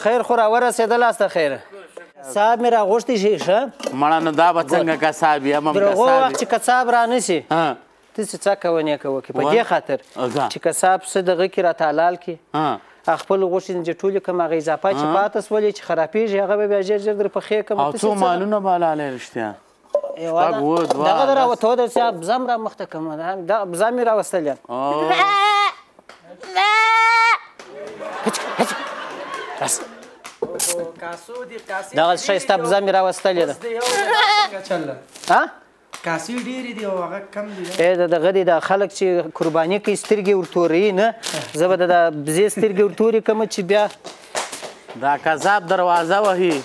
خیر خو راورسېدلاست ته خیره صاحب مې راغوښتی شي ښه مړه نو دا به څنګه کساب وي هم د هغو وخت چې کساب رانشي ها داسې څه کوه نیکه وکړي په دې خاطر چې کساب څه دغه کې راته حلال کړي خپل غوښې چې ټولې کړم هغه اضافه چې پاته سولې چې خرابېږي هغه به بیا ژر ژر در پخې کړم او څو مالونه به حلالې رښتیا دغه د راوتو د صاحب بزه م رامخته کړم دغه بزه مې راوستل یم دغه ښایسته بزه مې راوستلې ده کاسې ډېرې دي او هغه کم دي د دغه دي دا خلک چې قرباني کوي سترګې ورتوري نه زه به د بزې سترګې ورتوري کړم چې بیا دا کذاب دروازه وهي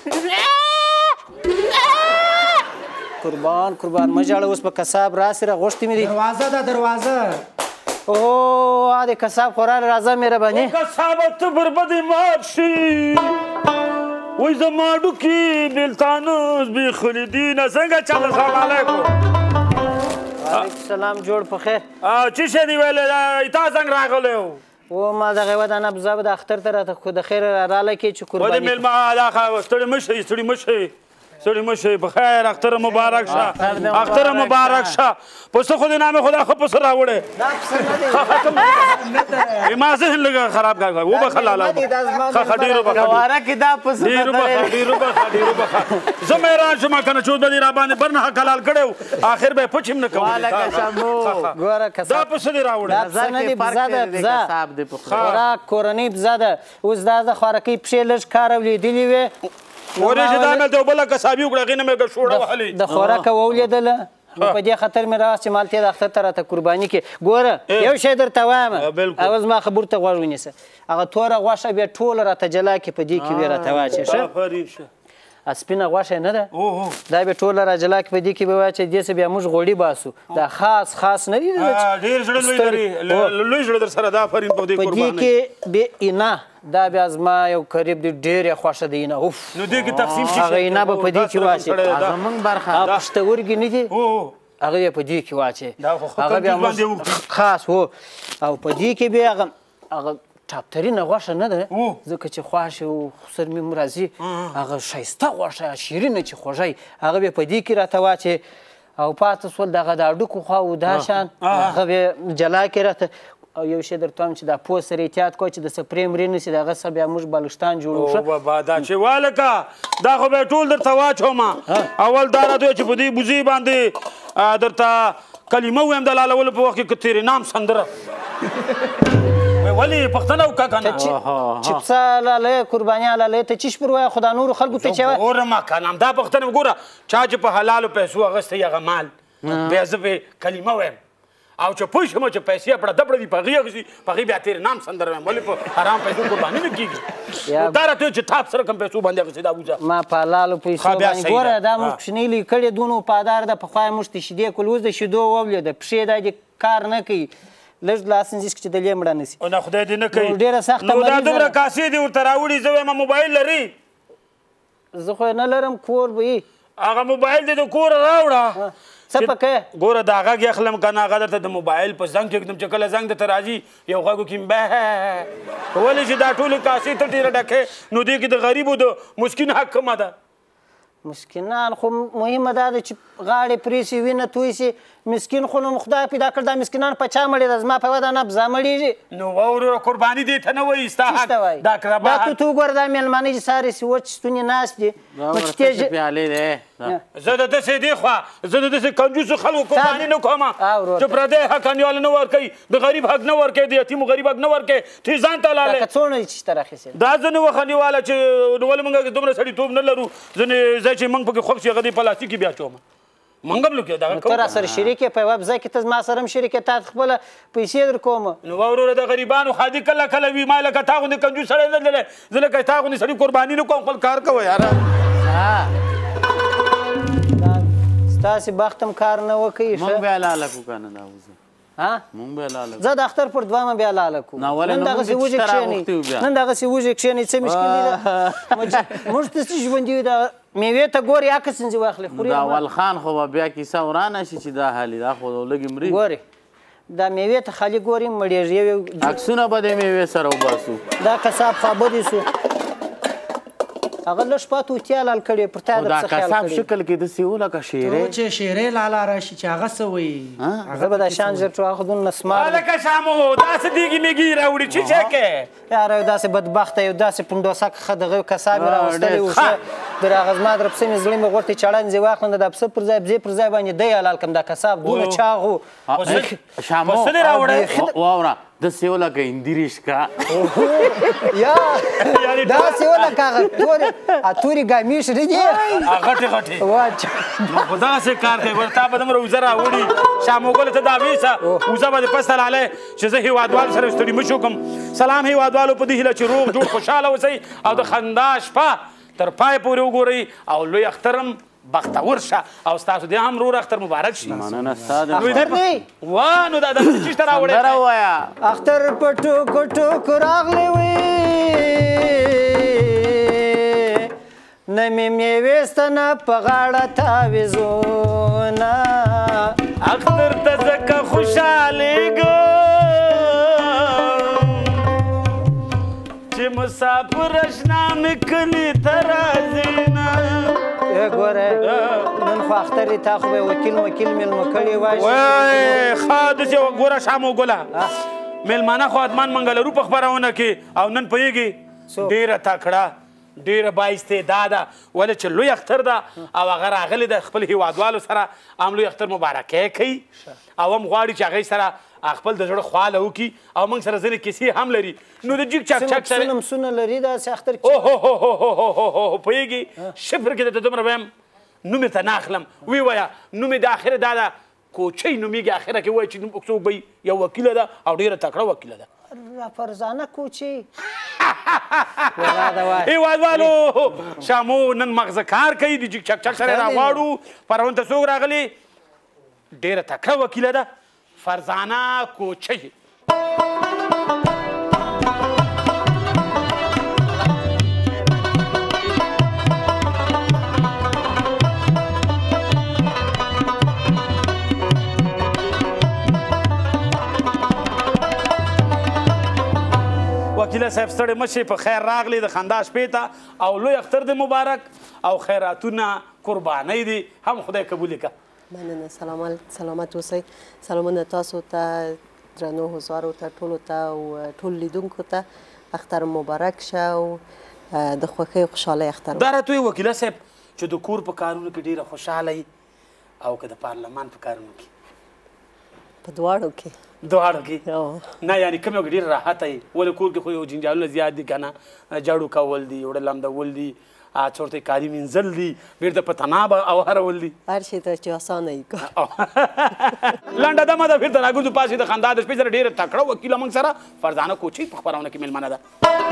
قربان مه ژاړه اوس به کساب راسې راغوښتې مې دي دروازه ده دروازه اوه د کساب خو راله راځه مهرباني کسابه ته بربدې مات شي وای زما ډوکي بېلتانوس بې خلیدینه څنګه چل السلام علیکم وعلیکم السلام جوړ په خیر څه شی دی ویلی تا څنګه راغلی و و ما دغه یوه دانه بزه به د اختر ته راته خو د خیره رالی کې چې قرباني د مېلمه دا ستړي مه شئ ستړي مه شئ ستړي مه شئ په خیر اختر مبارک شه اختر مبارک شه پسه خو د نامې خدا ښه پسه راوړی ما ذهن لږه خراب کړ وبخه لاله ښه ډېرو بخه ډېرو بخه زه مې حیران شوم که نه چوز به دې راباندې بر نه حق حلال کړی و آخر به یې پچ هم نه کوم دا پسه دې راوړی خوراک کورنۍ بزه ده اوس دا د خوارکۍ پښې لږ کار اولیدلې وې ورېژې دا مې ته بله کسابي وکړه هغې نه مې شوړه وهلې د خوراکه وولیدله په دې خاطر مې راوست چې مالتې د اختر ته راته قرباني کړې ګوره یو شی درته وایم او زما خبرو ته غوږ ونیسه هغه توره غوښه بیا ټوله راته جلا کړې په دې کې ویې راته واچې ښه سپینه غوښه نه ده دا بیا ټوله را جلا کړې په دې کې به واچې دې څه بیا موږ غوړي باسو دا خاص نه دي ډېر زړه لوی زړه در سره دا آفرین په دې په دې کې بې اینه دا بیا زما یو قریب دی ډېرې خوښه دی اینه اوف نو دې کې تقسیم شي هغه اینه به په دې کې واچې زموږ برخه پښتورګي نه دي هغه بیا په دې کې واچې هغه بیا خاص و او په دې کې بیا هغه ټاپترینه غوښه نه ده ځکه چې خواښې و سر مې راځي هغه ښایسته غوښه شیرینه چې خوږی هغه بیا په دې کې راته واچې او پاته سول دغه د هډوکو خوا و دا شان هغه بیا جلا کې راته او یو شی درته وایم چې دا پوست سره احتیاط کوه چې د سپرې مرې نه سي د هغه څخه بیا موږ بالښتان جوړو ښه بابا دا چې والکه دا خو به یې ټول درته واچوم اول دا راته وایه چې په دې بوزي باندې درته کلمه ووایم د لالولو په وخت کې که تیرې نام سندره ولې پښتنه وکړه که نه چې پسه لالی قرباني لالی ته چیش پر وایه خو دا نورو خلکو ته چې وایه ګورم که نه همدا پښتنه وګوره چا چې په حلالو پیسو اخیستی هغه مال بیا زه پې کلمه وایم او چې پوه شم چې پیسې پړه دپړه دي په هغې اخیستي په هغې بیا تېرې نام سندره وایم ولې په حرام پیسو قرباني نه کېږي دا راته وایي چې تا په سره کوم پیسو باندې اخیستې دا وځه ما په حلالو پیسو باندې ګوره دا موږ کوچنۍ لوی کړې دونه وفادار ده پخوا یې موږ ته شیدې کول اوس د شیدو وولېده پښې دا دې کار نه کوي لږ لاس انځیس چې دلې مړه نه سي نه خدای دې نه کوي ډېره سخته نو دا دومره کاسې دې ورته راوړي زه وایم موبایل لري زه خو یې نه لرم کور به یي هغه موبایل دې د کوره راوړه څه پکې ګوره دا غږ یې اخلم که نه هغه درته د موبایل په زنګ کېږدم چې کله زنګ درته راځي یو غږ وکړي ولې چې دا ټولې کاسې ته ډېره ډکې نو دې کې د غریبو د مسکین حق کمه ده مسکینان خو مهمه دا ده چې غاړې پرې سي وینه توی سي مسکین خو نو خدای پیدا کړ دا مسکینان په چا مړې ده زما په وده نه بزا مړېږي نو وروره قرباني دې ته نه وایي ستا حق دا تو وګوره دا میلمانه چې سارې سي وچ ستونې ناست دي زه د داسې دې خوا زه د داسې کنجوسو خلکو قرباني نه کوم چې پردی حق انیواله نه ورکوي د غریب حق نه ورکوي د یتیمو غریب حق نه ورکوي ته ځان ته لالی دا ځینې وخت انیواله چې ولې موږ دومره سړیتوب نه لرو ځینې ځای چې موږ پکې خوښ شي هغه دې پلاستیک کې بیا اچوم موږ هم لکه دغه ته راسره شریک یې په یوه بزه کې ته زما سره هم شریک یې تا ته خپله پیسې در کوم نو وروره د غریبانو خادي کله کله وي ما لکه تا غوندې کنجوس سړی نه دی زه لکه تا غوندې سړي قرباني نه کوم خپل کار کوه یاره ستاسې بخت هم کار نه وکوي موږ بیا لاله کړو که نه دا وزه مونږ به لاله زه د اختر پر دوامه بیا لاله کوم نن دغسې وږې کښېنئ څه مشکل دی موږ ته څه ژوندي وي د میوې ته ګورې عکس ځینې واخلې دا اول خان خو به بیا کیسه ورانه شي چې دا حالي دا خو لږې مري ګورې دا میوې ته خالي ګورې مړېږي عکسونه به د میوې سره وباسو دا کساب خوابدی سو هغه لږ پات وتیا لال کړی پر تا د څه خیال کساب شکل کې د سیو لکه شیرې چې شیرې لالا راشي چې هغه څه وایي هغه به دا شان ژر ټو اخذون نسمار لکه شامو داسې دیګې میګې راوړي چې څه کې یاره یو داسې بدبخته یو داسې پنډوسک ښه دغه کساب یې راوستلی و ښه در هغه زما در پسې مې زړه مې غوښتې چړنځې واخلم د دا پسه پر ځای بزې پر ځای باندې دی حلال کړم دا کساب دونه چاغ و شامو واوره د سیو لکه هندي ریشکا یا داسې و لکه هغه تورې ګامیش نه دي غټې غټې نو خو داسې کار کوي ګوره تا به دومره اوزه راوړي شامو ګله ته دا ویسه اوزه به دې پسته لالی چې زه هېوادوالو سره ستړي مه شو کړم سلام هېوادوالو په دې هیله چې روغ جوړ خوشحاله اوسئ او د خندا شپه تر پای پورې وګورئ او لوی اخترم بختور شه او ستاسو دې هم رور اختر مبارک شي مننه ستا د اختر دی وا نو دا داسې چېشته راوړی سندره ووایه اختر په ټوکو ټوکو راغلی وي نه مې مېوې ستنه په غاړه تاویزونه اختر ته ځکه خوشحالېږم چې مسافر اشنا مې کلي ته راځي نه ګوره نن خو اختر دی تا خو به وکیل مېلمه کړي وای ښه داسې ګوره شامو ګله مېلمانه خو اتمان منګه لرو په خپرونه کې او نن پوهېږي ډېره تکړه ډېره بااستعداده ولې چې لوی اختر ده او هغه راغلی د خپل هېوادوالو سره هم لوی اختر مبارکۍ کوي او هم غواړي چې هغوی سره خپل د زړه خواله وکړي او موږ سره ځینې کیسې هم لري نو د جیګ چک چک سره پسونه لري داسې اختر پوهېږي شفر کې درته دومره وایم نوم یې ته نه اخلم وی وایه نوم یې د اخره دا ده کوچۍ نومېږي اخره کې وایي چې څوک به یو وکیله ده او ډېره تکړه وکیله ده فرزانه کوچۍ هېوادوالو شامو نن مغزه کار کوي د جیګ چک چک سره راغواړو پرون ته څوک راغلي ډېره تکړه وکیله ده فرزانه کوچۍ وکیله صاحب ستړی مه شئ په خیر راغلی د خندا شپې ته او لوی اختر دې مبارک او خیراتونه قربانۍ دي هم خدای قبول کړه مننه سلامت اوسئ سلامونه تاسو ته درنو حضارو ته ټولو ته او ټول لیدونکو ته اختر مبارک شه او د خوښۍ خوشحالۍ اختر دا راته وایي وکیله صاحب چې د کور په کارونو کې ډېره خوشحاله یي او که د پارلمان په کارونو کې په دواړو کې نه یعنی کوم یو ډېر راحته یي ولې کور کې خو یو جنجالونه زیات دي که نه جاړو کول دي وړه لمدول دي چورته کاري مینځل دي بیرته په تناب اوهرول دي هر شي ته چې اسانه وي لنډه دمه ده بیرته راګرځو پاسې د خندا د شپې سره ډېره تکړه وکیله موږ سره فرزانه کوچۍ په خپرونه کې مېلمنه ده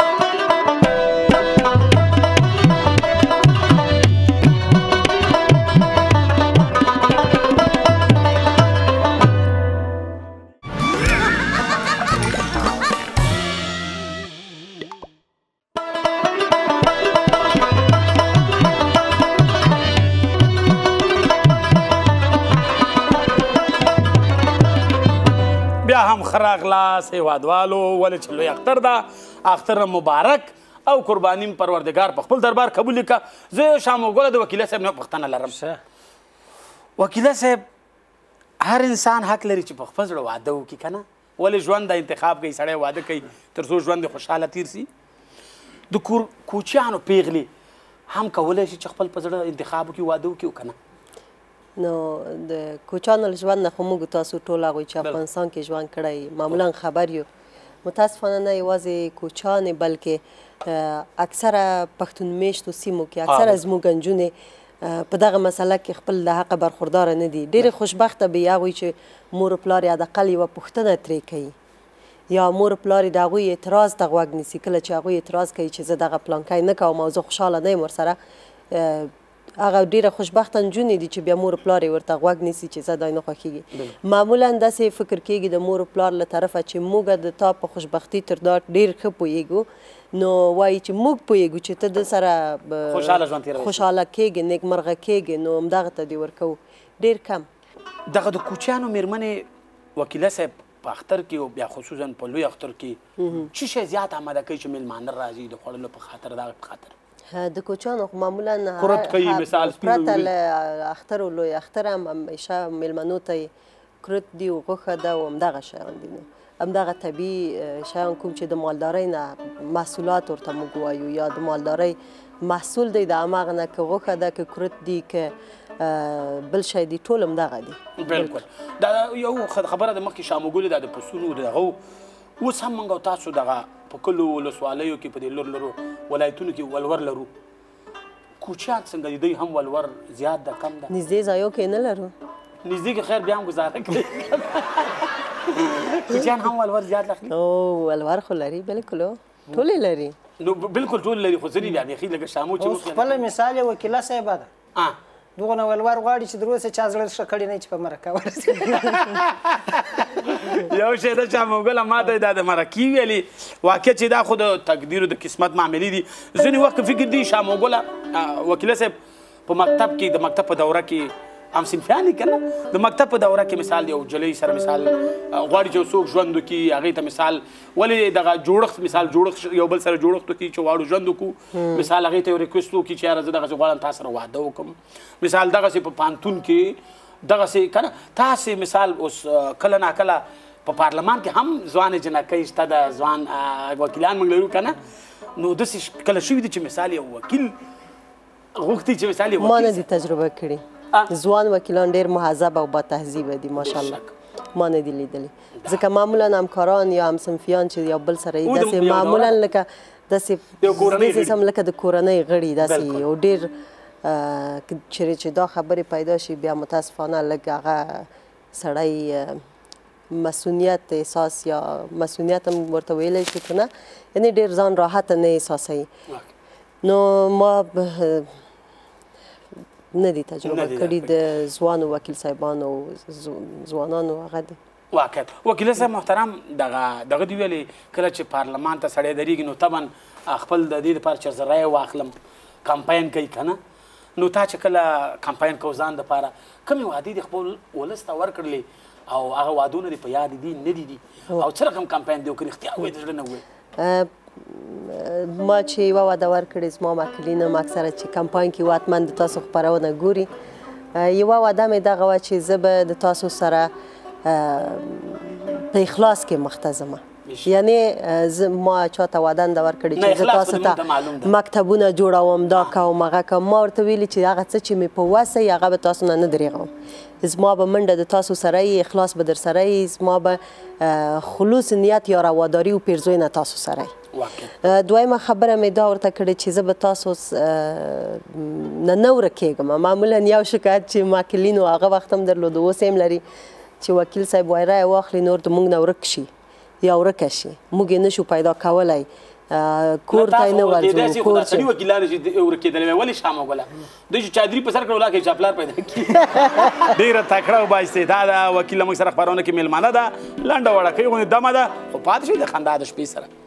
بیا هم ښه راغلاست هېوادوالو ولې چې لوی اختر ده اختر مبارک او قرباني پروردګار په خپل دربار قبول کړه زه شامو ګله د وکیله صاحب نه پوښتنه لرم وکیله صاحب هر انسان حق لري چې په خپل زړه واده وکړي که نه ولې ژوند د انتخاب کوي سړی واده کوي تر څو ژوند یې خوشحاله تیر سي د کوچیانو پیغلې هم کولی شي چې خپل په زړه انتخاب وکړي واده وکړي که نه نو د کوچانو له ژوند نه خو موږ تاسو ټول هغوی چې افغانستان کې ژوند کړی معمولا خبر یو متاسفانه نه یوازې کوچانې بلکې اکثره پښتون میشتو سیمو کې اکثره زموږ نجونې په دغه مسله کې خپل د حقه برخورداره نه دي ډېرې خوشبخته به یې هغوی چې مور و پلار یې حداقل یوه پوښتنه ترې کوي یا مور و پلار یې د هغوی اعتراض ته غوږ نیسي کله چې هغوی اعتراض کوي چې زه دغه پلانکی نه کوم او زه خوشحاله نه یم ورسره هغه ډېره خوشبخته نجونې دي چې بیا مور و پلار یې ورته غوږ نیسي چې زه دا نه خوښېږي معمولا داسې فکر کېږي د مور و پلار له طرفه چې موږ د تا په خوشبختي تر دا ډېر ښه پوهېږو نو وایي چې موږ پوهېږو چې ته د سره خوشحاله کېږې نیکمرغه کېږې نو همدغه ته دې ورکوو ډېر کم دغه د کوچیانو مېرمنې وکیله صاحب په اختر کې او بیا خصوصا په لوی اختر کې څه شی زیات آماده کوي چې مېلمانه راځي د خوړلو په خاطر دغه په خاطر د کوچیانو خو معمولا کرت کوي مثال پرته له اختر و لوی اختر هم همیشه میلمنو ته کرت دي و غوښه ده و همدغه شیان دي. نو همدغه طبیعي شیان کوم چې د مالدارۍ نه محصولات ورته موږ وایو یا د مالدارۍ محصول دی د هماغه نه که غوښه ده که کرت دي که بل شی دي ټول همدغه دي. بالکل دا یو خبره ده مخکې شامګل دا د پسونو دغه اوس هم موږ تاسو دغه په کلو ولسوالیو کې په دې لرو ولایتونو کې ولور لرو کوچیان څنګه دي دوی هم ولور زیات ده کم ده نږدې ځایو کې نه لرو نږدې کې خیر بیا هم ګزاره کوي کوچیان هم ولور زیات اخلي او ولور خو لري بالکل ټول لري نو بالکل ټول لري خو ځینې بیا بیخي لږ شامو چې خپل مثال یې وکیله صاحبه ده دغه نه ولور غواړي چې دروسه چا زړه ښه کړی نه چې په مرکه ورسي یو شی ده شامګله ما ته دا د مرکې ویلي واقع چې دا خو د تقدیر د قسمت معاملې دي ځینې وخت فکر دي شامګله وکیله صاحب په مکتب کې د مکتب په دوره کې هم صنفیان که نه د مکتب په دوره کې مثال یو جلۍ سره مثال غواړي چې څوک ژوند وکړي هغې ته مثال ولې دغه جوړښت مثال جوړښت یو بل سره جوړښت وکړي چې غواړو ژوند وکړو مثال هغې ته یو ریکویسټ وکړي چې یاره زه دغسې غواړم تا سره واده وکړم مثال دغسې په پانتون کې دغسې که نه تاسې مثال اوس کله ناکله په پارلمان کې هم ځوانې جنکۍ شته ده ځوان وکیلان موږ لرو که نه نو داسې کله شوي دي چې مثال یو وکیل غوښتي چې مثال یو ما نه دي تجربه کړې ځوان وکیلان ډېر مهذب او با تهذیبه دي ماشاءالله ما نه دي لیدلي ځکه معمولا همکاران یا همصنفیان چې یو بل سره یې داسې معمولا لکه داسې هم لکه د کورنۍ غړي داسې یو ډېر چې دا خبرې پیدا شي بیا متاسفانه لږ هغه سړی مسئولیت احساس یا مسئولیت هم ورته ویلی شو که نه یعنې ډېر ځان راحته نه احساسوي نو ما نه دي تجربه کړي د ځوانو وکیل صاحبانو ځوانانو هغه دي واقعا وکیل صاحب محترم دغه دي ویلې کله چې پارلمان ته سړی درېږي نو طبعا خپل د دې لپاره چې زه رایه واخلم کمپاین کوي که نه نو تا چې کله کمپاین کوو ځان دپاره کومې وعدې دي خپل ولس ته ورکړلې او هغه وعدونه دې په یاد دي نه دي او څه رقم کمپاین دی وکړي رښتیا وایي د زړه نه ووایي ما چې یوه وعده ورکړې زما محکلین هم اکثره چې کمپاین کې حتما د تاسو خپرونه ګوري یوه وعده مې دغه وه چې زه به د تاسو سره په اخلاص کې مخته ځمه یعنې ما چاته وعده نه ده ورکړې چې زه تاسو ته مکتبونه جوړوم دا کوم هغه کوم ما ورته ویلي چې هغه څه چې مې په وس وي هغه به تاسو نه درېږم زما به منډه د تاسو سره وي اخلاص به در سره وي زما به خلوص نیت یا رواداري و پیرزوینه تاسو سره وي دویمه خبره مې دا ورته کړې چې زه به تاسو نه ورکېږم معمولا یو شکایت چې محکلینو هغه وخت هم درلود اوس هم لري چې وکیل صاحب وایي رایه واخلي نور د موږ نه ورک شي یا ورکه شي موږ یې نشو پیدا کولی کور ته یې نه ورځو کور سړي وکیلان چې ورکېدلی وی ولې شامګله دوی چې چادري په سر کړه ولاکې چې پلار پیدا کړي ډېره تکړه او بااستعداده وکیله موږ سره خپرونه کې میلمانه ده لنډه وړکۍ غوندې دمه ده خو پاتې شوي د خندا د شپې سره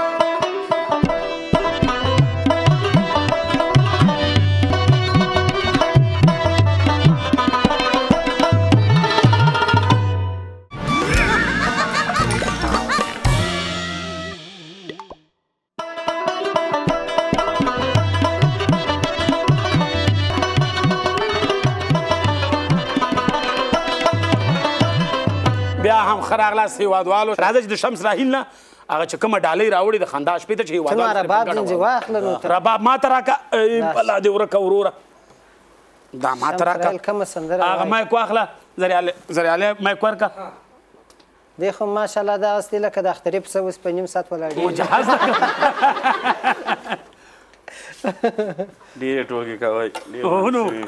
بیا هم ښه راغلاست هېوادوالو راځه چې د شمس راحیل نه هغه چې کومه ډالۍ راوړې د خندا شپې ته چې هېوادوالو رباب ما ته راکړه بلا دې ورکه وروره دا ما ته راکړه هغه مایک واخله زریالې مایک ورکړه دی خو ماشاءالله دغسې دی لکه د اخترې پسه اوس په نیم ساعت ولاړ مجهز ډېرې ټوکې کوئ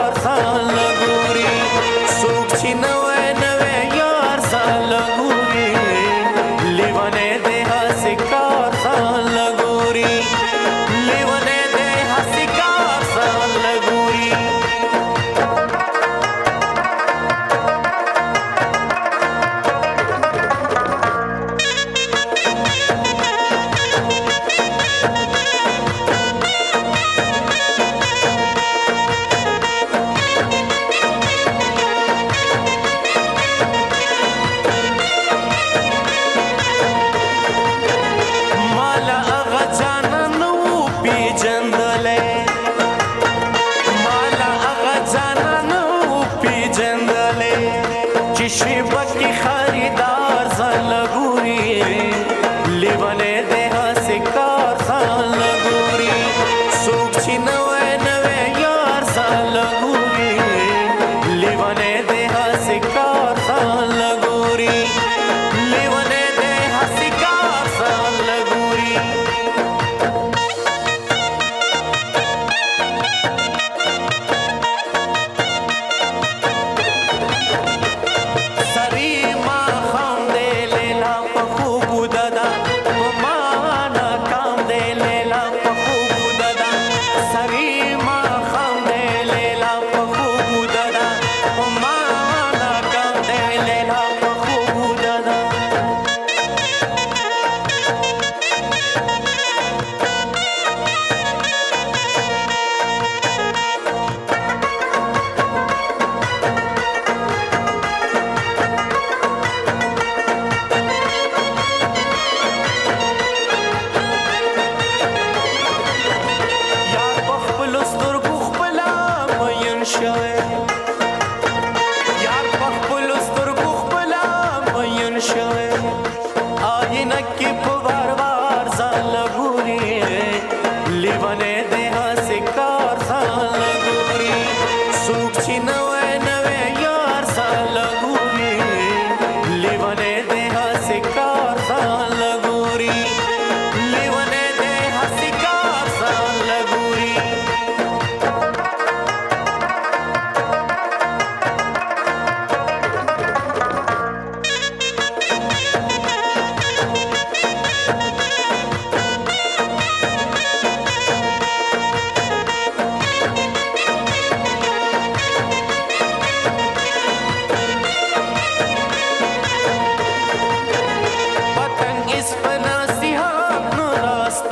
नवे नवे यार साल गुरी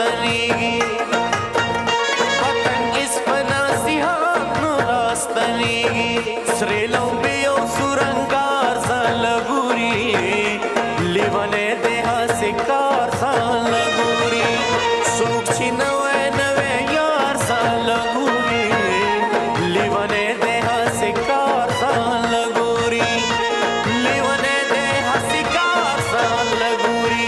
راستنیږي پتنګ اس په نصیحت نو راستنیږي سرې لومبې او سورنګار ځاله ګوري لیونی دی هسې کار ځاله ګوري څوک چې نوی نوی یار ځاله ګوري لیونی دی هسې کار ځاله ګوري لیونی دی هسې کار ځاله ګوري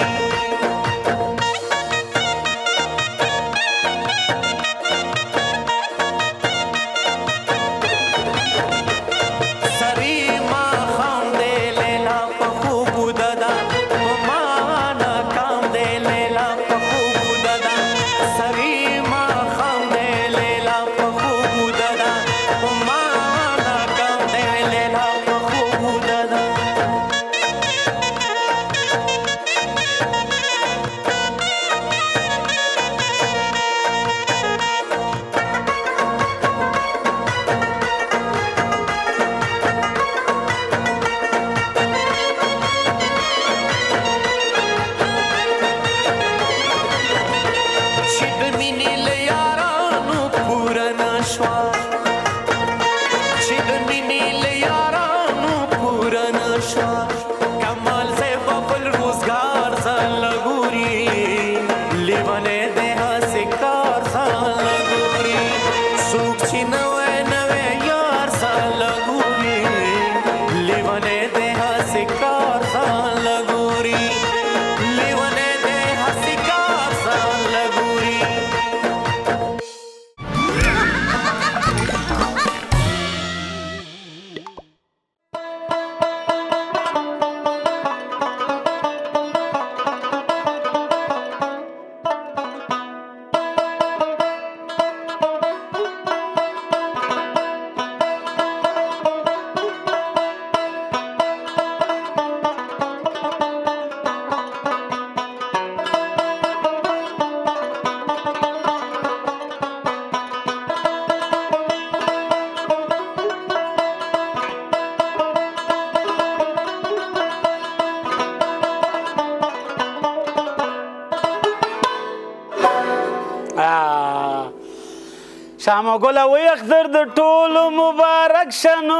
شامو ګله وی اختر د ټولو مبارک شنو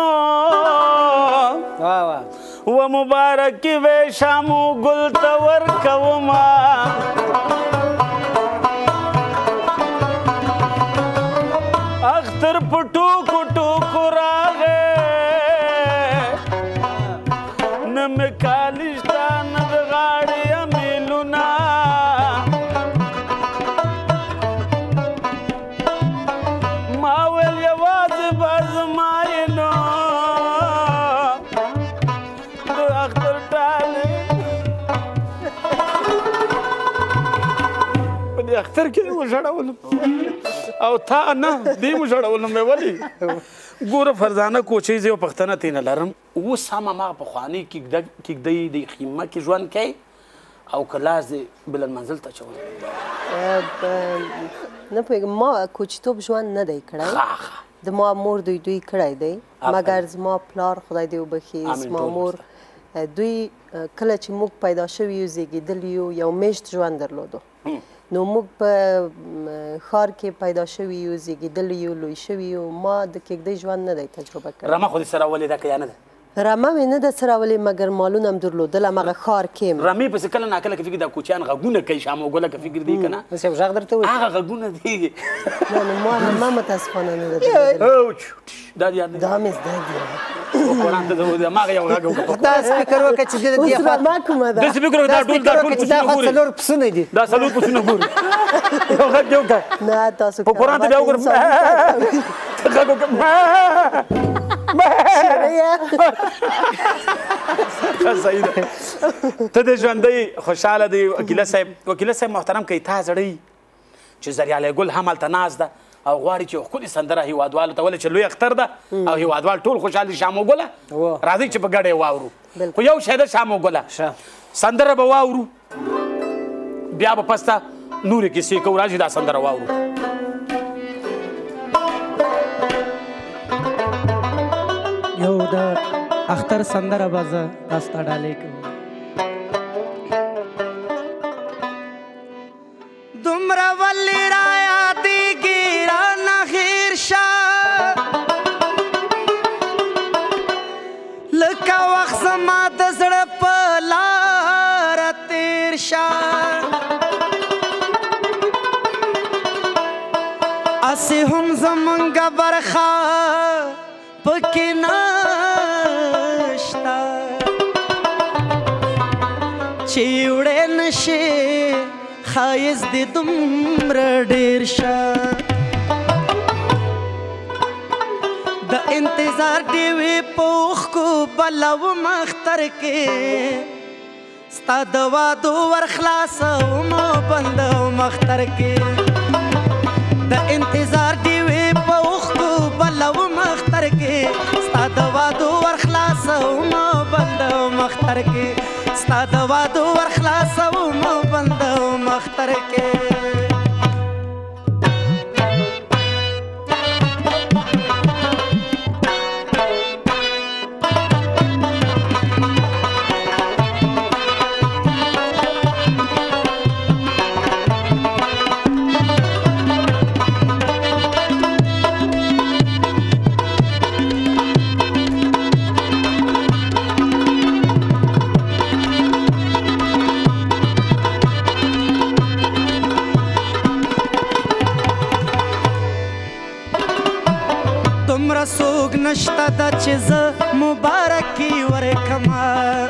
و مبارک وی شامو ګل ته ورکوما اختر په ټوکو ټوکو راغی نه مې کالي شته نه د غاړې امیلونه اختر کې وژړولم او تا نه دې وژړولم مې ولې ګوره فرزانه کوچۍ زه یو پښتنه تېنه لرم اوس هم هماغه پخواني کېږدۍ د خیمه کې ژوند کوي او که لاس دې بلندمنزل ته اچولی نه پوهېږم ما کوچیتوب ژوند نه دی کړی د ما مور دوی کړی دی مګر زما پلار خدای دې وبخي زما مور دوی کله چې موږ پیدا شوي یو زیږېدلي یو میاشت ژوند درلودو نو موږ په ښار کې پیدا شوي یو زیږېدلي یو لوی شوي یو ما د کېږدۍ ژوند نه دی تجربه کړی رمه خو دې سره ولې ده که یا نه ده رمه مې نه ده څه راولې مګر مالونه هم درلودل هماغه ښار کې یم رمې پسې کله ناکله که فکر دا کوچیان غږونه کوي شامو ګله که فکر دی که نه بس یو غږ درته وایي هغه غږونه دی نه نو ما رمه متاسفانه نه ده دا یاد دی دا مې زده دي قرآن ته هماغه یو غږ وکړه داسې فکر وکړه چې دې اوس رمه کومه ده داسې فکر وکړه دا ټول دا خو څلور پسونه دي دا څلور پسونه ګوري یو غږ یې وکړه نه تاسو په قرآن ته بیا وګوره غږ وکړه صحیح ده ته د ژوندۍ خوشحاله دی وکیله صاحب محترم کوي تا زړی چې زریالی ګل هم هلته ناست ده او غواړي چې یو ښکلې سندره هیوادوالو ته ولې چې لوی اختر ده او هیوادوال ټول خوشحال دي شامو ګله راځئ چې په ګډه یې واورو خو یو شی ده شامو ګله سندره به واورو بیا به پس ته نورې کیسې کوو راځي دا سندره واورو یو د اختر سندره به زه تاسو ته ډالۍ کوم دومره ولې را یادېږي رانه هېر شه لکه وخت زما د زړه په لاره تېر شه هسې هم زمونږه برخه پکې نشته چې وړی نشي ښایست دې دومره ډېر شه د انتظار ډیوې په اوښکو بلوم اختر کې ستا د وعدو ورخلاصوم بندوم اختر کې د انتظار ډیوې په اوښکو بلوم اختر کې ستا د وعدو ورخلاصوم بندوم اختر کې ستا د وعدو ورخلاصوم بندوم اختر کې نشته ده چې زه مبارکي ورکړمه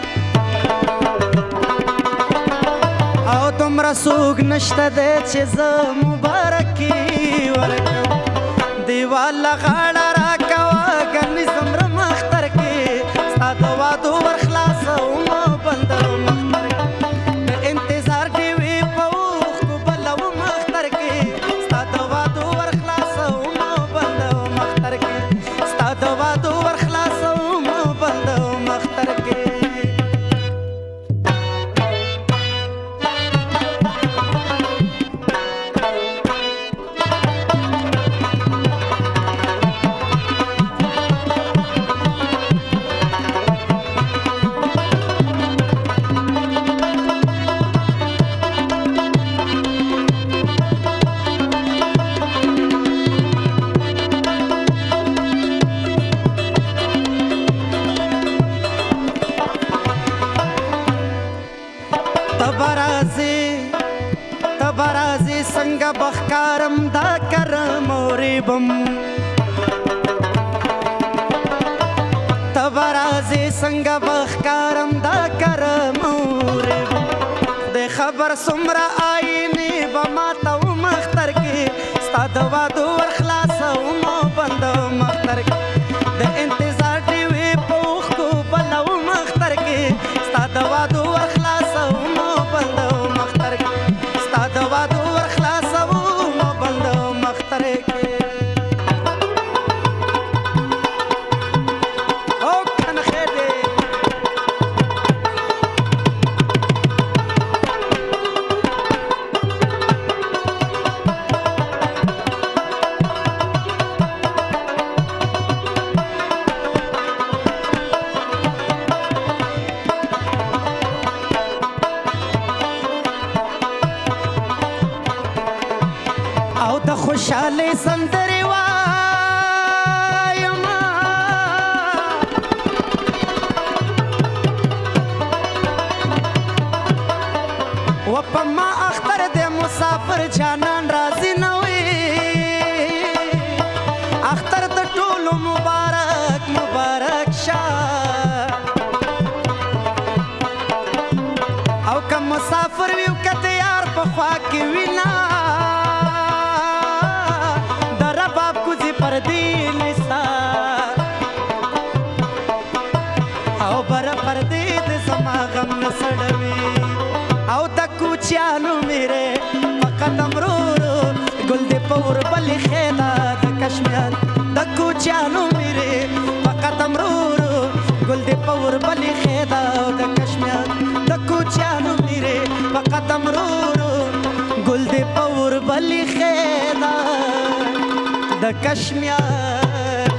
او دومره څوک نشته دی چې زه مبارکي ورکړم دیواله غاړه راکوه ګرنې زمرم اختر کې ستا د وعدو ورخلاصوم بندوم اختر کې د انتظار ډیوې په اوښکو بلوم اختر کې ستا د وعدو ورخلاصوم بندوم اختر کې د وعدو ورخلاصوم بندوم اختر کې څنګه بخکارم دا کرم اورېبم تبه راځې څنګه بخکارم دا کرم اورېبم د خبر څومره آینې به ماتوم اختر کې ستا د وعدو ورخلاصوم بندوم اختر کې د انتظار ډیوې په اوښکو بلوم اختر کې ستا د وعدو ورخلاصوم بندوم اختر کې ستا د وعدو خوشاله سندرې وایم و په ما اختر د مسافر جانان راضي نه وي اختر د ټولو مبارک مبارک شه او که مسافر وي او که د یار په خوا کې وینا پردی نستا او بر پردی د زما غم نسړوي او د کوچیانو میرے قدم رو ګل دې پور بل خیدا د کشمیر د کوچیانو میرے قدم رو ګل دې پور بل خیدا د کشمیر د کوچیانو میرے قدم رو ګل دې پور بل خیدا د کشمیر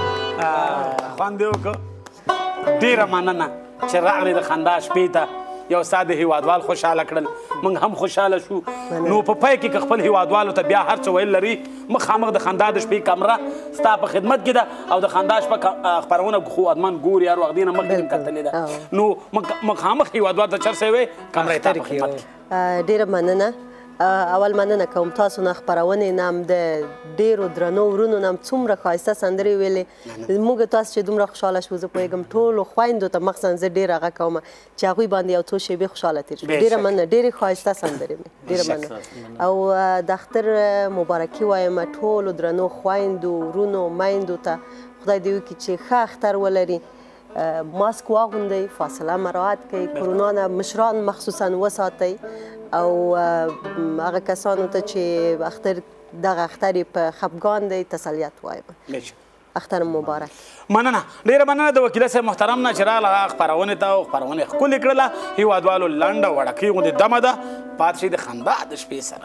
خوند دې وکړه ډېره مننه چې راغلې د خندا شپې ته یو ستا د هیوادوال خوشحاله کړل موږ هم خوشحاله شو نو په پای کې که خپل هیوادوالو ته بیا هر څه ویل لري مخامخ د خندا د شپې کمره ستا په خدمت کې ده او د خندا شپه خپرونه خو ادمان ګوري هر وخت نه مخکې کتلې ده نو مخامخ هیوادوال ته چرسه وي کمره ته په خدمت کې ډیره مننه اول مننه کوم تاسو نه خپرونې نام د ډیرو درنو ورونو نام څومره ښایسته سندرې ویلې موږ تاسو چې دومره خوشحاله شو زه پوهېږم ټولو خویندو ته مخصوصا زه ډېر هغه کوم چې هغوی باندې یو څو شیبې خوشحاله تېر شو ډېره مننه ډېرې ښایسته سندرې مې ډېره مننه او د اختر مبارکي وایم ټولو درنو خویندو ورونو میندو ته خدای دې وکړي چې ښه اختر ولري ماسک واغوندئ فاصله مراعات کړئ کرونا نه مشران مخصوصا وساتئ او هغه کسانو ته چې دغه اختر یې په خفګان دی تسلیت وایم اختر مبارک مننه ډېره مننه د وکیله صاحب محترم نه چې راغله خپرونې ته او خپرونې ښکلې کړله هیوادوالو لنډه وړکۍ غوندې دمه ده پاتې شئ د خندا د شپې سره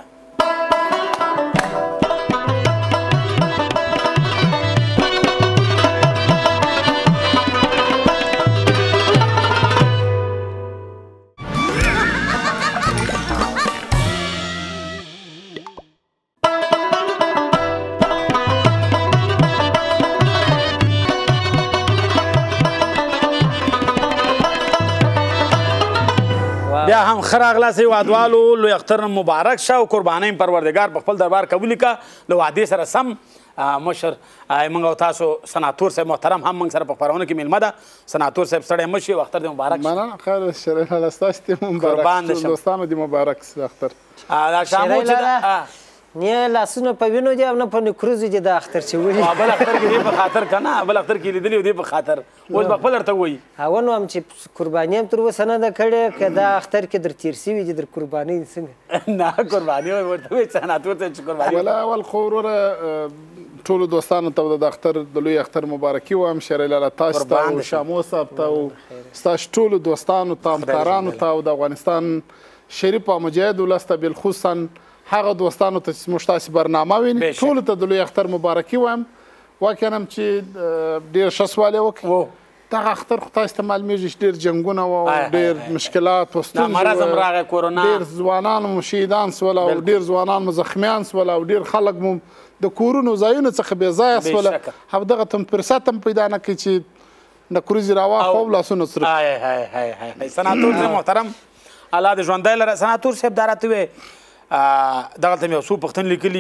بیا هم ښه راغلاست هیوادوالو لوی اختر مبارک شه او قربانۍ پروردګار په خپل دربار قبولې کړه له وعدې سره سم مشر موږ او تاسو سناتور صاحب محترم هم موږ سره په خپرونه کې میلمه ده سناتور صاحب ستړی مه شي او اختر دې مبارک شي مننه خیر شرح الله ستاسو دې مبارک شي دوستانو دې مبارک شي اختر دا شامو چې نه لاسونه په وینو دي او نه په نکروزو دي د اختر چې وایي بل اختر کې دې په خاطر که نه بل اختر کې لیدلي دې په خاطر اوس به خپل درته وایي هغه نو هم چې قرباني هم تر اوسه نه ده کړې که دا اختر کې در تېر شوي دي در قربانۍ څنګه نه قرباني ورته وایي سناتور ته چې قرباني ولا اول خو وروره ټولو دوستانو ته د اختر د لوی اختر مبارکي وایم شرع لاله تاسو ته او شامو صاحب ته او ستاسو ټولو دوستانو ته همکارانو ته او د افغانستان شریف او مجاهد ولس ته بالخصوصا هغه دوستانو ته چې موږ تاسې برنامه ویني ټولو ته د لوی اختر مبارکي وایم واقعا هم چې ډېر ښه سوال یې وکړ دغه اختر خو تاسو ته معلومېږي چې ډېر جنګونه وو او ډېر مشکلات و ستونزې ډېر ځوانان مو شهیدان سول او ډېر ځوانان مو زخمیان سول او ډېر خلک مو د کورونو ځایونو څخه بې ځایه سول او دغه ته فرصت هم پیدا نه کړي چې د کروزې راواخوا او لاسونه سره سناتور صاحب محترم الله دې ژوندی لره سناتور صاحب دا راته ووایې دغلته مې یو څو پوښتنې لیکلي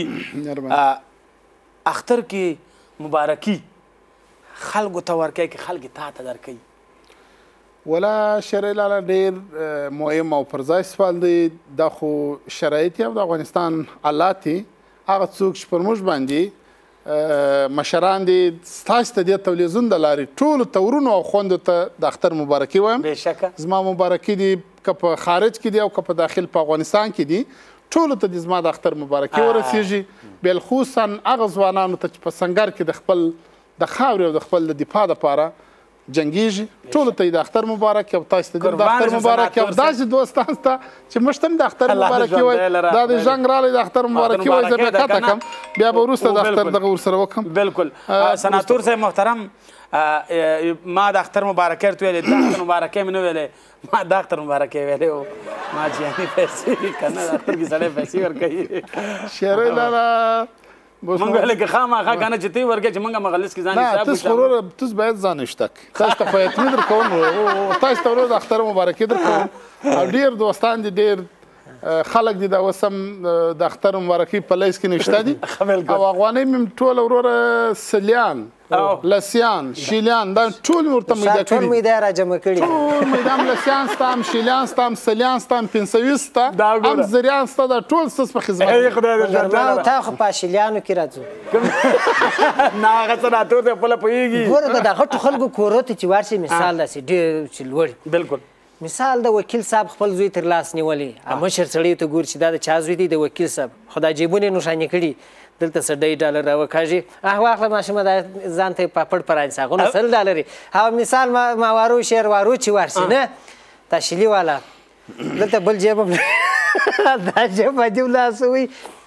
اختر کې مبارکي خلکو ته ورکوي که خلک تا ته درکوي ولا شرع لاله ډېر مهم او پر ځای سوال دی دا خو شرایط یې د افغانستان حالات دي هغه څوک چې پر موږ باندې مشران دي ستاسو ته دې تلویزیون د لارې ټولو ته ورونو او خویندو ته د اختر مبارکي وایم زما مبارکي دي که په خارج کې دي او که په داخل په افغانستان کې دي ټولو ته دې زما د اختر مبارکي ورسیږي بالخصوصا هغه ځوانانو ته چې په سنګر کې د خپل د خاورې او د خپل د دفاع دپاره جنګیږي ټولو ته یې د اختر مبارک او تاسو ته د اختر مبارک او داسې دوستان ته چې موږ ته هم د اختر مبارکي وایي دا د جنګ رالی د اختر مبارکي وایي زه بیا کته کړم بیا به وروسته د اختر دغه ورسره وکړم بلکل سناتور صاحب محترم ما د اختر مبارکۍ ورته ویلې د اختر مبارکۍ مې نه ویلې ما د اختر مبارکۍ ویلې او ما چې یعنې پیسې که نه د اختر کې سړی پیسې ورکوي شرع لاله مونږ ویلې که خامخا که نه چې ته یې ورکوې چې مونږ مغلس کې ځان حساب تاسو وروره تاسو باید ځان اشته کړئ تاسو ته خو یتمي درکوم تاسو ته وروره د اختر مبارکي درکوم او ډېر دوستان دي ډېر خلک دي دا اوس هم د اختر مبارکي په لیست کې نشته دي او افغانۍ مې ټوله وروره سلیان لسیان شیلیان دا ټول ورته میده کړي ټول میده را جمع کړي ټول میده هم لسیان سته هم شیلیان سته هم سلیان سته هم پنسوي سته هم زریان سته دا ټول ستاسو په خدمت تا خو په شیلیانو کې راځو نه هغه سناتور دی خپله پوهېږي ګوره د غټو خلکو کورو ته چې ورشي مثال داسې ډېر چې لوړ بلکل مثال د وکیل صاحب خپل زوی تر لاس نیولی مشر سړی ته ګوري چې دا د چا زوی دی د وکیل صاحب خو دا جیبونه یې نوشانې کړي دلته څه $1 راوکاږي واخله ماشومه دا ځان ته یې پاپړ پرانیسه هغونه $100 هغه مثال ماوارو شیروارو چې ورشي نه دا شلي والا دلته بل جیب هم دا جیب باندې ولاس وي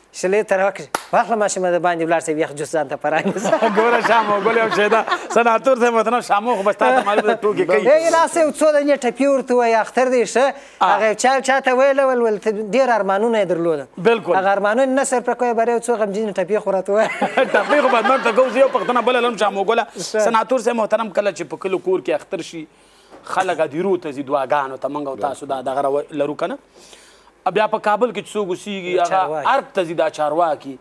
شلې تر واخله ماشومه د باندې ولاړ صاحب یخ جوس ځان ته پرانیسه ګوره شامو ګل یو شی ده سناتور صاحب محترم شامو خو بس تا ته معلومه ده ټوکې کوي ای راسه یو څو دنې ټپي ورته وایي اختر دی ښه هغه چاته ویله ول ډېر ارمانونه یې درلوده بالکل هغه ارمانونه نه سر پر کوی بری یو څو غمجنې ټپي خو راته وایي ټپي خو بدمر ته کوو زه یو پښتنه بله لرم شامو ګله سناتور صاحب محترم کله چې په کلو کور کې اختر شي خلک ادیرو ته ځي دعاګانو ته موږ او تاسو دغه لرو که نه بیا په کابل کې چې څوک اوسېږي هغه ارګ ته ځي دا چارواکي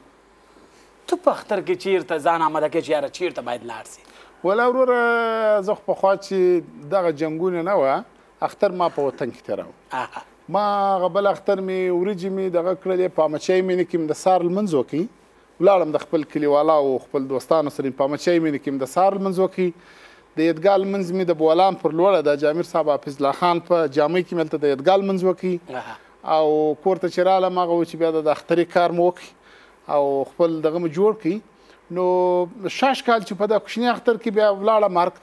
ته په اختر کې چیرته ځان آماده کوې چې یاره چیرته باید لاړ سي ولا وروره زه خو پخوا چې دغه جنګونه نه وه اختر ما په وطن کې تېراوه ما هغه بل اختر مې وریجې مې دغه کړلې په احمدشاهي مینې کې مې د سهار لمونځ وکړي ولاړم د خپل کلیوالو او خپل دوستانو سره په احمدشاهي مینې کې مې د سهار لمونځ وکړي د عیدګاه لمونځ مې د بولان پر لوړه د جامیر صاحب حافظ الله خان په جامع کې مې هلته د عیدګاه لمونځ وکړي او کور ته چې رالم هغه و چې بیا د اختري کار مو وکړي او خپل دغه مې جوړ کړي نو شاش کال چې په دا کوچني اختر کې بیا ولاړم ارګ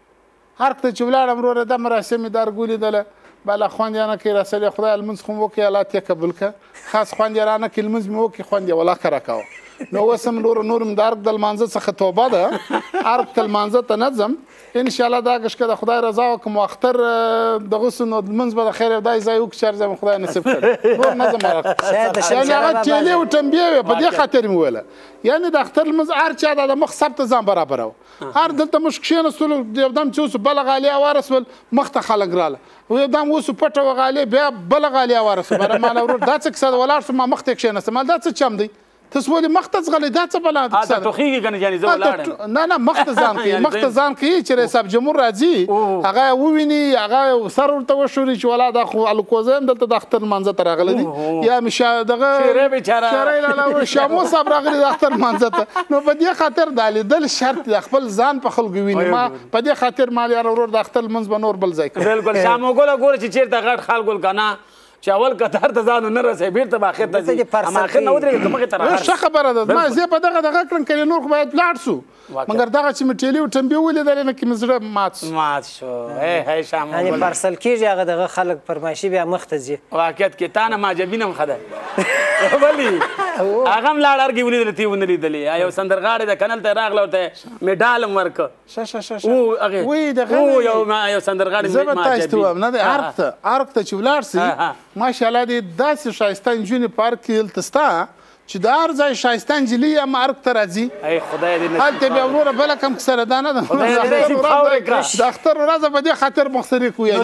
ته چې ولاړم وروره دا مراسم مې دا ارګ ولیدله بالا خوند یې نه کوي راسلې خدای لمونځ خو مې وکړي الله دې قبول کړه خاص خوند یې رانه کړي لمونځ مې وکړي خوند یې ولاکه راکاوه نو اوس هم نور د ارګ د لمانځه څخه توبه ده ارګ ته لمانځه ته نه ځم انشاءالله دا که د خدای رضا وکړم اختر دغه سو نو لمونځ به د خیر دای ځای وکړي چې هر ځای مې خدای نصیب کړي نور نه ځم یعنې هغه ټیلې و ټمبې وې په دې خاطر مې ویله یعنې د اختر لمونځ هر چا د مخ سب ته ځان برابر و هر دلته موږ کښېنستلو یودم چې اوس بله غالۍ هواره سول مخ ته خلک راله یودم اوس پټه وه غالۍ بیا بله غالۍ هواره سول بره ماله ورور دا څه کیسه ده ولاړ شو ما مخ ته کښېنستم دا څه چم دی تاسو ولې مخ ته ځغلئ دا څه بلا ده ټوخېږي که نه جانې زه ولاړ یم نه مخ ته ځان کوي مخ ته ځان کوي چې رئیس جمهور راځي هغه وویني هغه سر ورته وشوري چې ولا دا خو الکوزه هم دلته د اختر لمانځه ته راغلی دی یا مې دغه شیرې بیچاره شیرې لاله شامو صاحب راغلی د اختر لمانځه ته نو په دې خاطر دا لیدل شرط دی خپل ځان په خلکو ویني ما په دې خاطر ما یاره ورور د اختر لمونځ به نور بل ځای کوي بالکل شامو ګله ګوره چې چېرته غټ خلک ول که نه چې اول قطار ته ځان ونه رسوي بېرته به اخر ته ځي اما اخر نه ودرېږي که مخې ته راغلی ښه خبره ده ما زه په دغه کړم که نور خو باید لاړ شو مګر دغه چې مې ټیلې و ټمبې ولیدلې نه کې مې زړه مات شو هی شامو یعنې پارسل کېږي هغه دغه خلک فرمایشي بیا مخ ته ځي واقعیت کې تا نه معجبین هم ښه ده ولې هغه هم لاړ ارګې ولیدلې تی ونه لیدلې یو سندرغاړی د کنل ته راغله ورته مډال هم ورکړه یو سندرغاړی زه به تاسو ته وایم نه دی ارګ ته چې ولاړ سي ماشاءالله دې داسې ښایسته نجونې په ارګ کې دلته سته چې د هر ځای ښایسته نجلۍ هم ارګ ته راځي هلته بیا وروره بله کوم کیسه ده نه ده د اختر ورځه په دې خاطر مختري کوو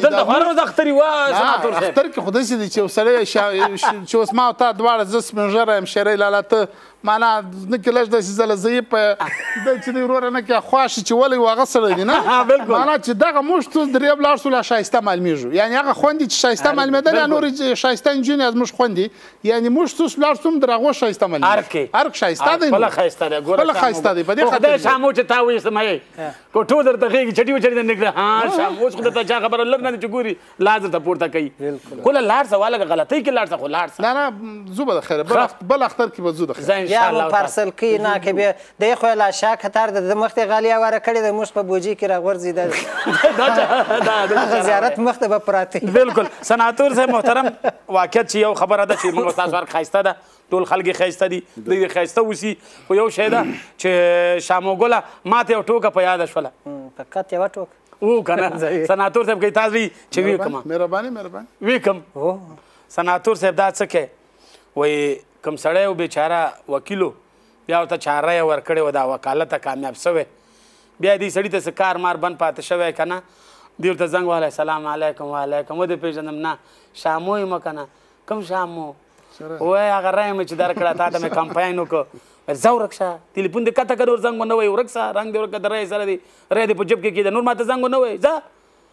اختر کې خو داسې دی چې یو سړی چې اوس ما او تا دواړه زه سپین ږیری یم شیرۍ لاله ته معنا نه کې لږ داسې زله ضعیف دی چې دی وروره نه کې خوا شي چې ولی و هغه سړی دی نه معنا چې دغه موږ ټول درې ولاړ شو لا ښایسته معلومېږو یعنې هغه خوندې چې ښایسته معلومېدل یا نورې ښایسته نجونې از موږ خوندې یعنې موږ ټول ولاړ شو در هغو ښایسته معلومېږو ارګ ښایسته دی خپله ښایسته دی په دې خاطر شامو چې تا وایستم کوټو درته خېږي چټي وچټي درته نږدې ها شام اوس خو درته چا خبره لږ نه دی چې ګوري لاس درته پورته کوي کوله لاړ شه والګه غلطۍ کې لاړ شه خو لاړ شه نه ځو به د خیره بل اختر کې به ځو د خیره یا مو پارسل کوي نه که بیا دی خو لا شا کتار د مخ ته غالي واره کړی د موږ په بوجي کې راغورځي دا زیارت مخ ته به پراته بالکل سناتور صاحب محترم واقعیت چې یو خبره ده چې موږ تاسو ورک ښایسته ده ټول خلک یې ښایسته دي دوی یې ښایسته اوسي خو یو شی ده چې شامو ګله ما ته یو ټوکه په یاده شوله فقط یوه ټوکه او که نه سناتور صاحب کوي تاسو چې وی کړم مهرباني وی کوم سناتور صاحب دا څه کوي وایي کوم سړی و بیچاره وکیلو بیا ورته چاره یې ورکړې وه دا وکالته کامیاب شوی بیا دې سړي ته څه کار مار بند پاتې شوی که نه دې ورته زنګ وهلی سلام علیکم وعلیکم ودې پېژندم نه شامو یم که نه کوم شامو وایي هغه رای مې چې درکړه تا ته مې کمپاین وکړو ځه ورک شه تلیفون دې کته کده ور زنګ ونه وایي ورک شه رنګ دې ورکه د رای سره دی رای دې په جب کې کېده نور ما ته زنګ ونه وایي ځه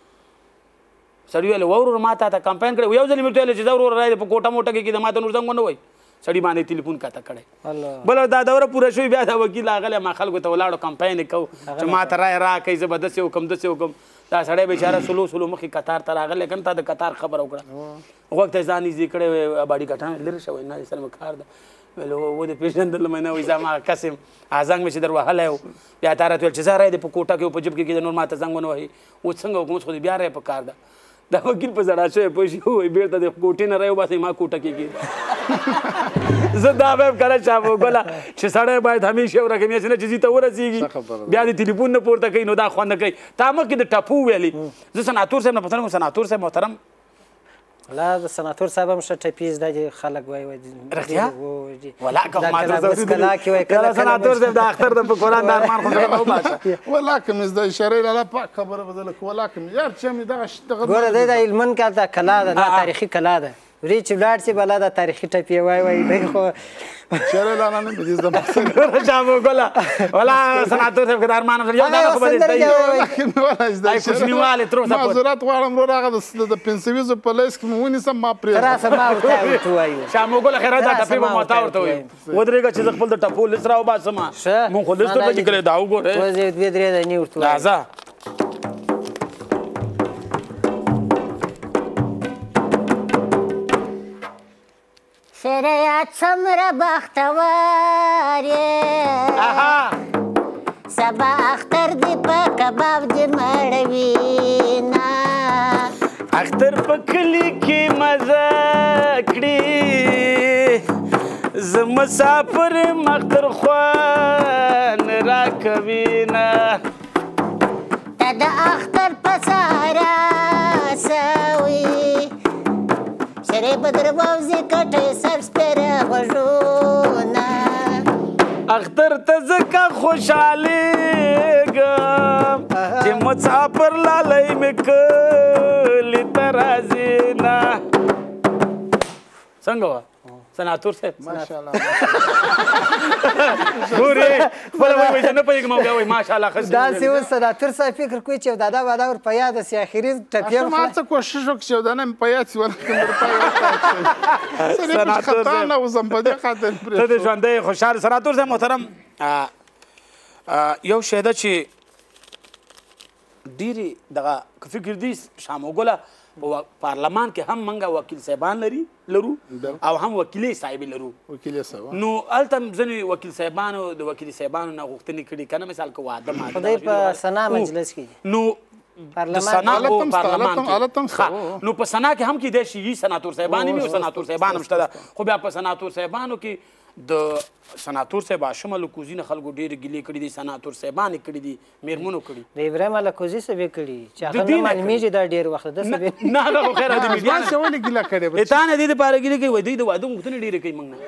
سړي ویل ورور ما تا ته کمپاین کړی یو ځل مې ورته ویل چې ځه ورور رای دې په کوټه موټه کې کېده ما ته نور زنګ ونه وایي سړي باندې تلیفون کته کړی بله دا دوره پوره شوي بیا دا وکیل راغلی ما خلکو ته ولاړو کمپاین یې کوو چې ما ته رای راکوئ زه به داسې وکړم داسې وکړم دا سړی بیچاره سلو مخکې قطار ته راغلی که نه تا د قطار خبره وکړه غوږ ته یې ځان نږدې کړی وی باډي ګټان لرې شه وایي نه سره مې کار ده ویل ودې پېژندلم نه وایي زه هماغه کس یم زنګ مې چې در وهلی و بیا تا راته ویل چې ځه رای دې په کوټه کې په جب کې کېده نور ما ته زنګ ونه وهي اوس څنګه وکړم اوس خو دې بیا رای په کار ده دا وکیل په زړه شوی پوه شي وایي بېرته د کوټې نه رای وباسئ ما کوټه کې کېږي زه دا به یم کنه شاه ګله چې سړی باید همیشه یو رقمي هسې نه چې ځي ته ورسېږي بیا دې تلیفون نه پورته کوي نو دا خوند نه کوي تا مخکې د ټپو ویلي زه سناتور صاحب نه پوښتنه کوم سناتور صاحب محترم لا د سناتور صاحب هم ښه ټپي زده دي خلک وایي رښتیا ولا که ما درته سناتور صاحب د اختر د په قرآن د ارمان خو څنګه وباسه ولا که مې زده شرعي لاله پاک خبره به زه لکه ولا که مې یار چې مې دغه ګوره دی د هلمند کال دا کلا ده دا تاریخي کلا ده ورې چې ولاړ شي بلا دا تاریخي ټپې وایي دی خو شرعي لاله نه مې دې زده مقصد شابو ګله ولا سناتور صاحب که د ارمان یو دغه خو به دې زده ولا که مې ولا زده کوچنیوالی تر اوسه معذرت غواړم ورور هغه د پنسویزو په لیست کې مې ونیسم ما پرېږدم راسه ما ورته ووایو شامو ګله خیرات دا ټپې به ما تا ورته وایو ودرېږه چې زه خپل د ټپو لیست راوباسم مونږ خو لیست درته لیکلی دا وګورې دوې درې دانې ورته وایو راځه سریا څومره بختور یې سبا اختر دې په کباب دې مړوي نه اختر په کلي کې مزه کړي زه مسافر یم اختر خوان راکوي نه ته د اختر په سهارا سوي سرې بدر باوزي کټې سر سپېره غوږونه اختر ته ځکه خوشحالېږم چې مسافر لالی مې کلي ته راځي نه څنګه وه سناتور صاحب ماشاءالله ګورې خپله وایي زه نه پوهېږم او بیا وایي ماشاءالله ښه داسې اوس سناتور صاحب فکر کوي چې یو دادا وادا ور په یاده سي اخري ټپې ما څه کوشش وکړ چې یو دانه مې په یاد سي ورکړم خطا نه اوسم په دې خاطر ته د ژوندی خوشحاله سناتور صاحب محترم یو شی ده چې ډېرې دغه که فکر دي شامو ګله په پارلمان کې هم موږ وکیل صاحبان لرو او هم وکیلې صاحبې لرو نو هلته هم ځینې وکیل صاحبانو د وکیلې صاحبانو نه غوښتنې کړي که نه مثال که واده خدای په سنا مجلس کې نو د سنا په پارلمان کې نو په سنا کې هم کیدای شي سناتور صاحبان وي او سناتور صاحبان هم شته ده خو بیا په سناتور صاحبانو کې د سناتور صاحب هاشم الکوزي نه خلکو ډېرې ګیلې کړي دي سناتور صاحبان یې کړي دي میرمنو کړي د ابراهیم الکوزي صاحب یې کړي چې هغه نه معلومېږي دا ډېر وخت ده صاحب نه هغه خو خیر د میډیا څه ولې ګیله کړې تا نه دې دپاره ګیلې کوي وایي دوی د واده غوښتنې ډېرې کوي موږ نه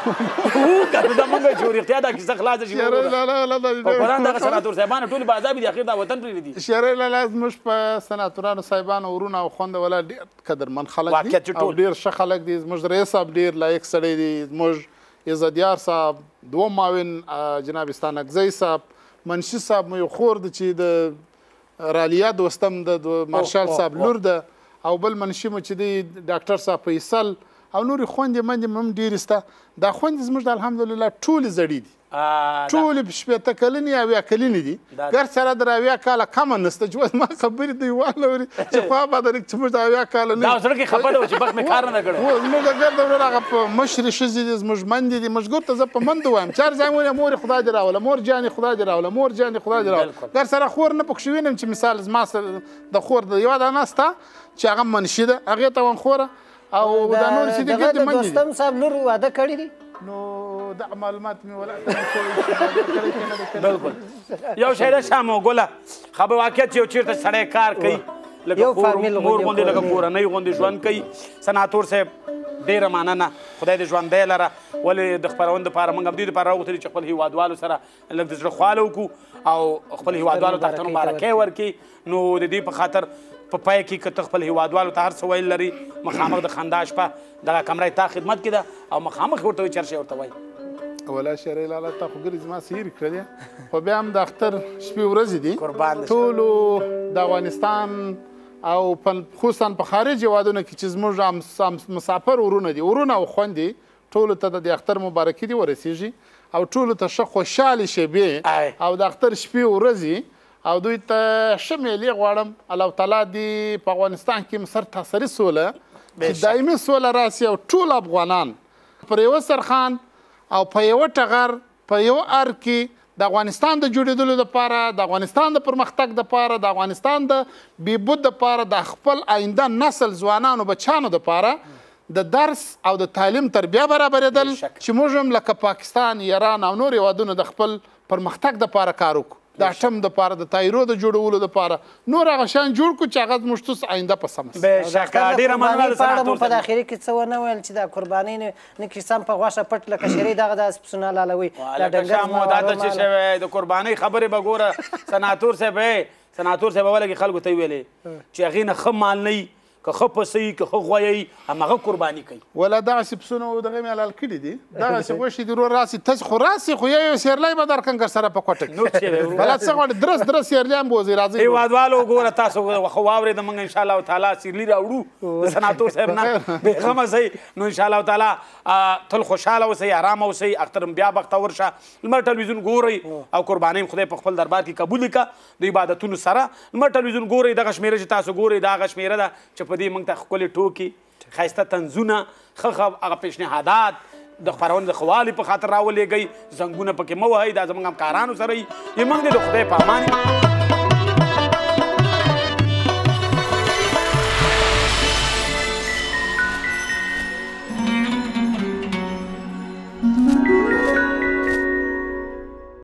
که دا موږ چې رښتیا دا کیسه خلاصه شي په قرآن دغه سناتور صاحبانو ټولې به عذاب دي اخر دا وطن پرېږدي شرعي لاله زموږ په سناتورانو صاحبانو ورونه او خوند والا ډېر قدرمن خلک دي او ډېر ښه خلک دي زموږ رئیس صاحب ډېر لایق سړی دی زموږ عزتیار صاحب دوم معاون جناب استانکزی صاحب منشي صاحب مو یو خور ده چې د رالیا دوستم د مارشال صاحب لور ده او بل منشي مو چې دی ډاکټر صاحب فیصل او نورې خویندې مندې هم ډېرې شته دا خویندې زموږ د الحمدلله ټولې زړې دي ټولې شپېته کلنې اویا کلنې دي ګر سره د اویا کاله کمه نشته چې اوس ما خبرې دوی واوري چې خوا به درک چې موږ د اویا کاله نه دا زړه کې خبره وه چې بخت مې کار نه کړی زموږ د ګرد ورور هغه په مشرې ښځې دي زموږ مندې دي مشګور ته زه په مندو وایم چار ځای مونې مور خدای دې راوله مور جانې خدای دې راوله مور جانې خدای دې راوله ګر سره خور نه پکښې وینم چې مثال زما سره د خور د یوه دانه سته چې هغه منشي ده هغې ته وم خوره او دا نور چې دي ګرد مندې دوستم صاحب لور واده کړی دي نو دغه معلومات مې ولا بالکل یو شی ده شامو ګله خبر واقعیت چې یو چېرته سړی کار کوي لکه مور غوندې لکه کورنۍ غوندې ژوند کوي سناتور صاحب ډېره مننه خدای دې ژوندی لره ولې د خپرونې دپاره موږ هم دې دپاره راوغوښتلي چې خپل هېوادوالو سره لږ د زړه خواله وکړو او خپل هېوادوالو ته اختر مبارکۍ ورکړي نو د دې په خاطر په پای کې که ته خپل هېوادوالو ته هر څه ویل لري مخامخ د خندا شپه دغه کمره تا خدمت کې ده او مخامخ ورته وایي چرشی ورته وایي ولا شرعي لاله تا خو ګرې زما سیر کړی خو بیا هم د اختر شپې ورځې دي ټولو د افغانستان او خصوصا په خارج هېوادونو کې چې زموږ مسافر ورونه دي ورونه او خویندې ټولو ته د اختر مبارکي دي ورسیږي او ټولو ته ښه خوشحالې شیبې او د اختر شپې ورځې او دوی ته ښه میلې غواړم الله تعالی دې په افغانستان کې سر تاسري سوله چې دایمي سوله راسي او ټول افغانان پر یوه سرخان او په یوه ټغر په یوه ار کې د افغانستان د جوړېدلو دپاره د افغانستان د پرمختګ دپاره د افغانستان د بېبود دپاره د خپل آینده نسل ځوانانو بچیانو دپاره د درس او د تعلیم تربیه برابرېدل چې موږ هم لکه پاکستان ایران او نور هېوادونه د خپل پرمختګ دپاره کار وکړو د اټم دپاره د تایرو د جوړولو دپاره نور هغه شیان جوړ کړو چې هغه زموږ ستاسو آینده په سمه په د اخري کې څه ونه ویل چې دا قربانۍ نه قسم په غوښه پټ لکه شرۍ دغه داسې پسونه لالوي د قربانۍ خبرې به ګوره سناتور صاحب ولګې خلکو ته ویلې چې هغې نه ښه مال نه وي که ښه پسه وي که ښه غویه وي هماغه قرباني کوي ولا دغسې پسونه دغه مې حلال کړي دي دغسې غوښې دي ورور راسي تاسې خو راسي خو یو سیرلی به درکړم سره په کوټه کې بله څه غواړې درس سیرلیان به وځي راځئ هېوادوالو ګوره تاسو خو واورېده موږ انشاءالله تعالی سیرلي راوړو د سناتور صاحب نه بېغمه سئ نو انشاءالله تعالی تل خوشحاله اوسئ ارامه اوسئ اختر بیا بخته ورشه لمر ټلویزیون ګورئ او قربانۍ خدای په خپل دربار کې قبول کړه د عبادتونو سره لمر ټلویزیون ګورئ دغه شمېره چې تاسو ګورئ دا هغه شمېره ده چې په دې موږ ته ښکلې ټوکې ښایسته طنزونه ښه هغه پیشنهادات د خپرونې د ښه والي په خاطر راولېږئ زنګونه پکې مه وهئ دا زموږ همکارانو سره یي موږ دې د خدای په امان